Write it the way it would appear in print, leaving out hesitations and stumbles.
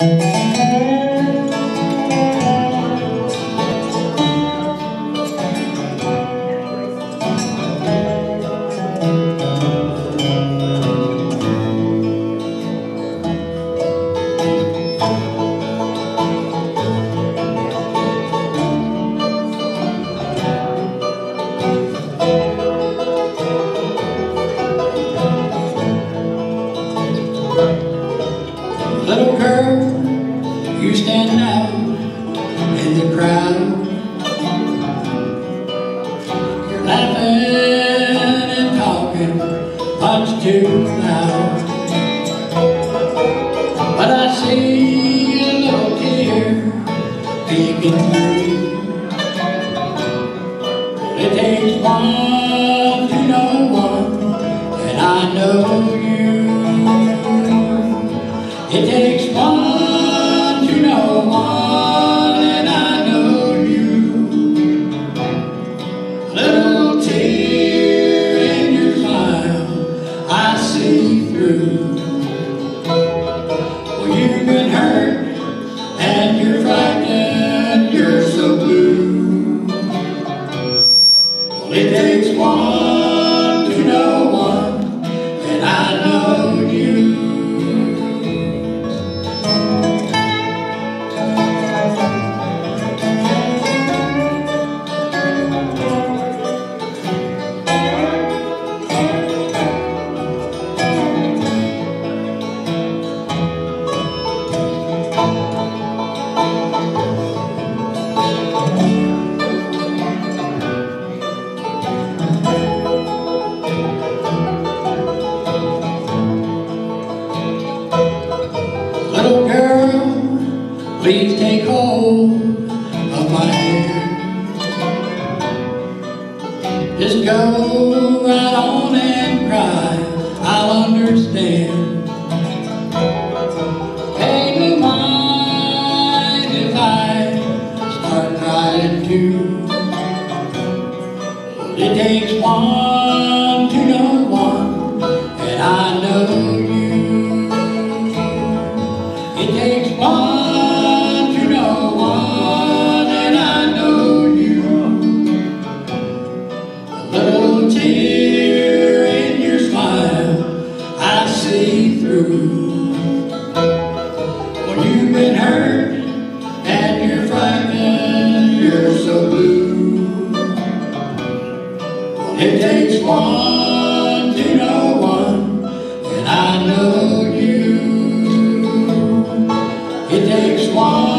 Little girl, you stand out in the crowd. You're laughing and talking much too loud. But I see a little tear peeking through. It takes one to know one, and I know you. It takes one to know one, and I know you. A little tear in your smile I see through. Well, you've been hurt and you're frightened, you're so blue. Well, it takes one to know one, and I know you. Little girl, please take hold of my hand. Just go right on and cry, I'll understand. Hey, do you mind if I start crying too? It takes one to know one, and I know you. It takes one to know one, and I know you. A little tear in your smile I see through. Well, you've been hurt and you're frightened, you're so blue. Well, it takes one to know one, and I know you. It takes one